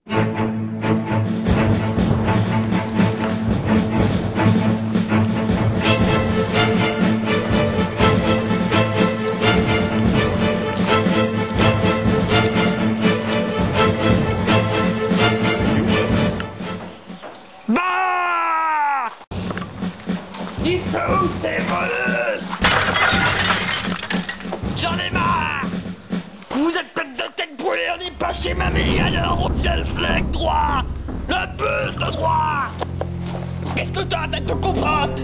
Ils sont où ces voleuses? J'en ai marre! Vous êtes pleine de tête brûlée, on n'est pas chez mamie, alors on tient le flingue droit! Le bus de droit! Qu'est-ce que t'as, tête de comprendre?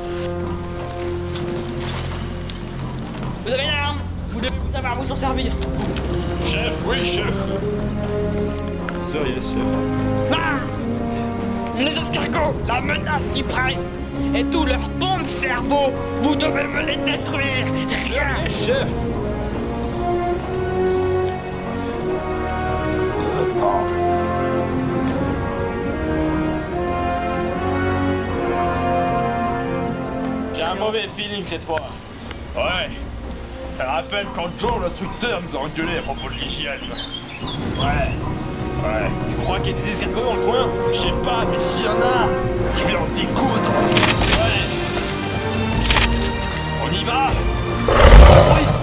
Vous avez une arme? Vous devez vous savoir vous en servir. Chef, oui, chef. Ça y est, chef. Ah! Les escargots, la menace y près! Et tous leurs bons de cerveau, vous devez me les détruire! Rien! Chef. J'ai un mauvais feeling cette fois. Ouais. Ça rappelle quand Joe, l'instructeur, nous a engueulé à propos de l'hygiène. Ouais. Ouais. Tu crois qu'il y a des escargots dans le coin? Je sais pas, mais s'il y en a, je vais en découdre. Ouais. On y va? Oui.